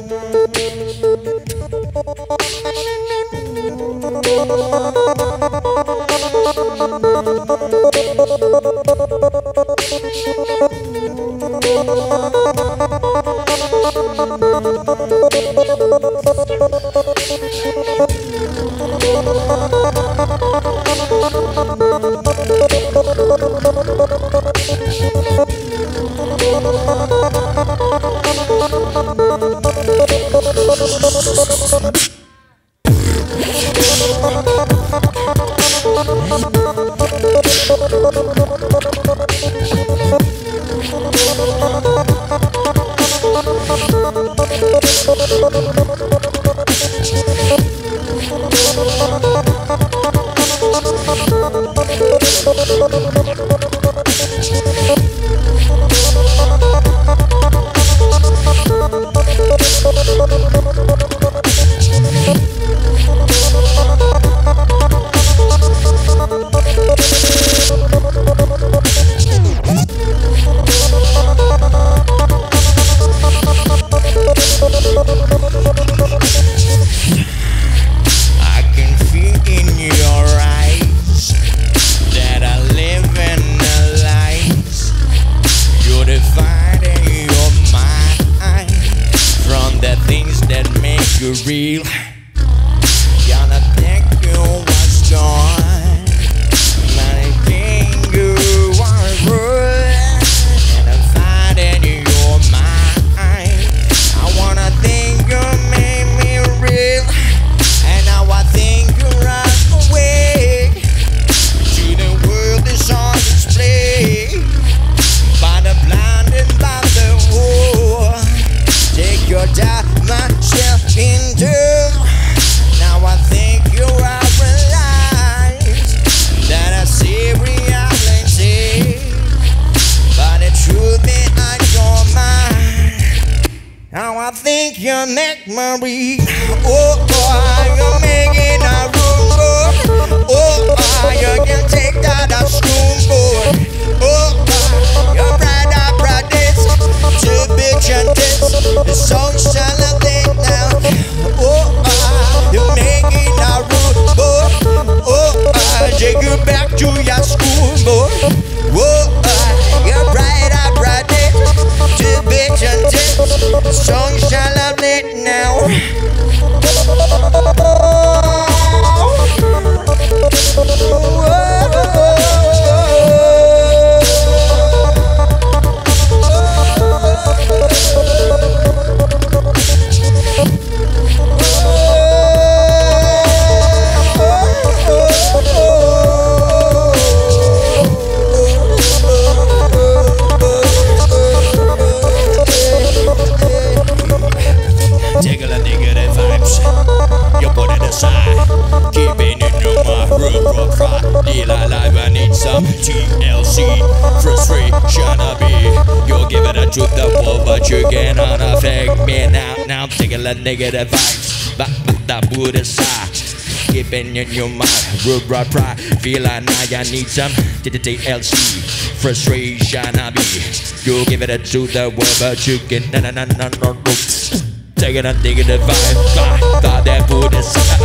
Real, gonna think you was gone, but I think you are rude, and I'm finding your mind. I wanna think you made me real, and now I think you run away to the world is on display by the blind and by the whore. Take your time, myself into. Now I think you are realized that I see reality, but the truth behind your mind. Now I think you make me. You're making a room. You can take that a spoon boy. You're bright up this to bitch and this. The song shall have it now. You're making a room, boy. Take you back to your school, boy. You're bright up this to bitch and this. The song shall have it now. TLC, frustration I be. You'll give it a truth the wall, but you cannot affect me now. Now I'm taking a negative vibes, but that would aside. Keeping in your mind, root rot pride. Feel like now I need some TLC, frustration I be. You'll give it a truth the wall, but you can no. Taking a negative vibe, thought that would aside.